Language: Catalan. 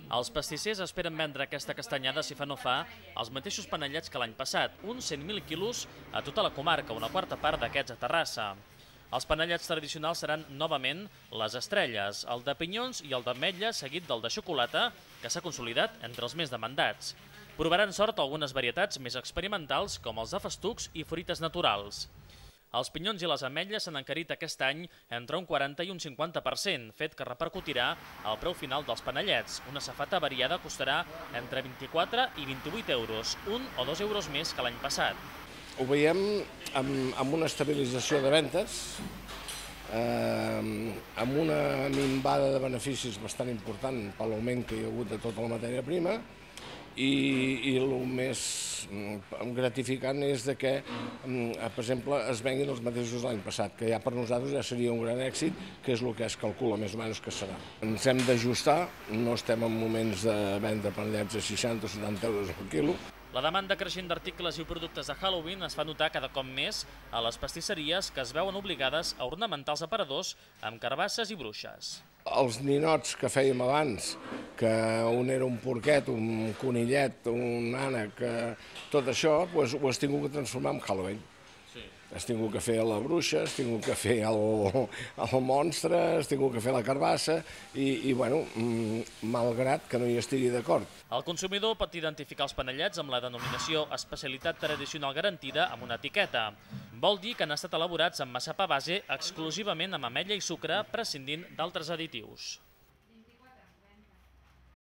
Els pastissers esperen vendre aquesta castanyada, si fa no fa, els mateixos panellets que l'any passat, uns 100.000 quilos a tota la comarca, una quarta part d'aquests a Terrassa. Els panellets tradicionals seran, novament, les estrelles, el de pinyons i el d'ametlla, seguit del de xocolata, que s'ha consolidat entre els més demandats. Provaran sort algunes varietats més experimentals, com els de festucs i fruites naturals. Els pinyons i les ametlles s'han encarit aquest any entre un 40 i un 50%, fet que repercutirà al preu final dels panellets. Una safata variada costarà entre 24 i 28 euros, 1 o 2 euros més que l'any passat. Ho veiem amb una estabilització de ventes, amb una minvada de beneficis bastant important per l'augment que hi ha hagut de tota la matèria prima, i el més gratificant és que, per exemple, es venguin els mateixos l'any passat, que ja per nosaltres ja seria un gran èxit, que és el que es calcula més o menys que serà. Ens hem d'ajustar, no estem en moments de vendre panellets a 60 o 70 euros al quilo. La demanda creixent d'articles i productes de Halloween es fa notar cada cop més a les pastisseries, que es veuen obligades a ornamentar els aparadors amb carbasses i bruixes. Els ninots que fèiem abans, que un era un porquet, un conillet, un ànec, tot això ho has tingut que transformar en Halloween. Has tingut que fer la bruixa, has tingut que fer el monstre, has tingut que fer la carbassa i bueno, malgrat que no hi estigui d'acord. El consumidor pot identificar els panellets amb la denominació especialitat tradicional garantida amb una etiqueta. Vol dir que han estat elaborats amb massapà base exclusivament amb ametlla i sucre, prescindint d'altres additius.